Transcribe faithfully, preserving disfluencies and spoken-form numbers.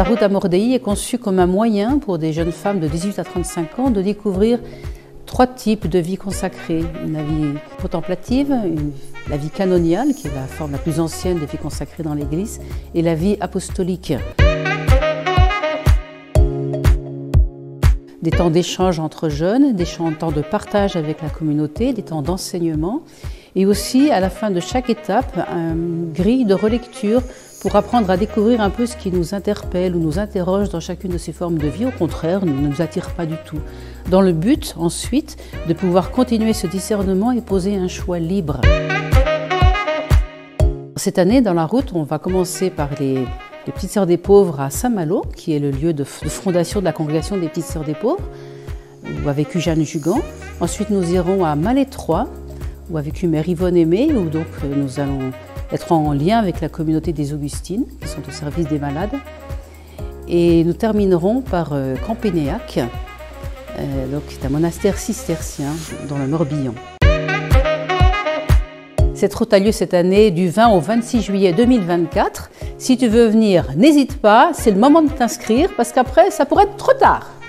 La route à Mordéi est conçue comme un moyen pour des jeunes femmes de dix-huit à trente-cinq ans de découvrir trois types de vie consacrée. Une vie contemplative, une, la vie canoniale, qui est la forme la plus ancienne de vie consacrée dans l'Église, et la vie apostolique. Des temps d'échange entre jeunes, des temps de partage avec la communauté, des temps d'enseignement, et aussi à la fin de chaque étape, une grille de relecture pour apprendre à découvrir un peu ce qui nous interpelle ou nous interroge dans chacune de ces formes de vie, au contraire, ne nous attire pas du tout. Dans le but, ensuite, de pouvoir continuer ce discernement et poser un choix libre. Cette année, dans la route, on va commencer par les, les Petites Sœurs des Pauvres à Saint-Malo, qui est le lieu de, de fondation de la congrégation des Petites Sœurs des Pauvres, où a vécu Jeanne Jugan. Ensuite, nous irons à Malétroit, où a vécu Mère Yvonne Aimée, où donc nous allons être en lien avec la communauté des Augustines, qui sont au service des malades. Et nous terminerons par euh, Campénéac, euh, donc c'est un monastère cistercien dans le Morbihan. Cette route a lieu cette année du vingt au vingt-six juillet deux mille vingt-quatre. Si tu veux venir, n'hésite pas, c'est le moment de t'inscrire parce qu'après, ça pourrait être trop tard.